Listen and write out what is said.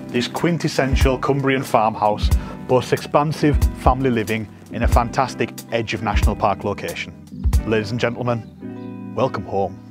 This quintessential Cumbrian farmhouse boasts expansive family living in a fantastic edge of National Park location. Ladies and gentlemen, welcome home.